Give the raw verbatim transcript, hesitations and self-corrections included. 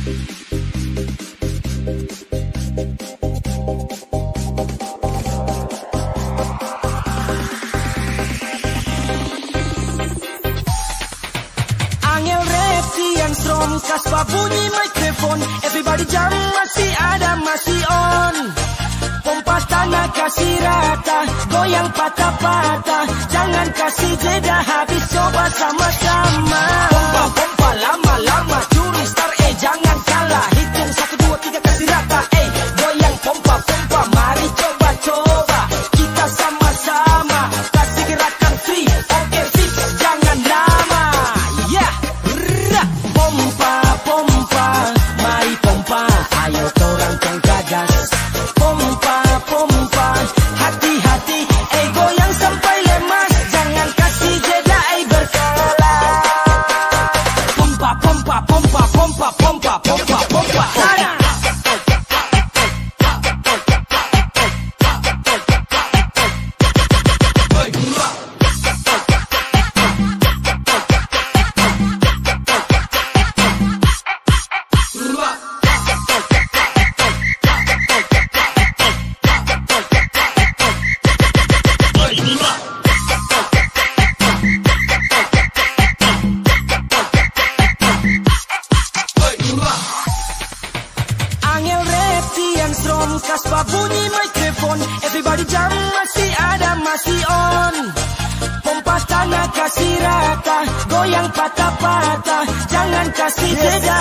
Kaspa bunyi mikrofon, everybody jam masih ada masih on. Pompa tanah kasih rata, goyang patah-patah, jangan kasih jeda habis coba sama-sama. Pompa pompa lama-lama, curi star eh jangan kalah, hitung satu dua tiga kasih rata, eh goyang pompa pompa, mari coba-coba kita sama-sama kasih gerakan free, oke fix jangan lama, ya. Yeah. Pompa pompa, mari pompa, ayo torang tong gagas. Pompa pompa, hati-hati, eh goyang sampai lemas, jangan kasih jeda eh berkala. Pompa pompa pompa pompa pompa pompa pompa sana. Kaspa bunyi mikrofon, everybody jam masih ada masih on. Pompa tanah kasih rata, goyang patah-patah, jangan kasih jeda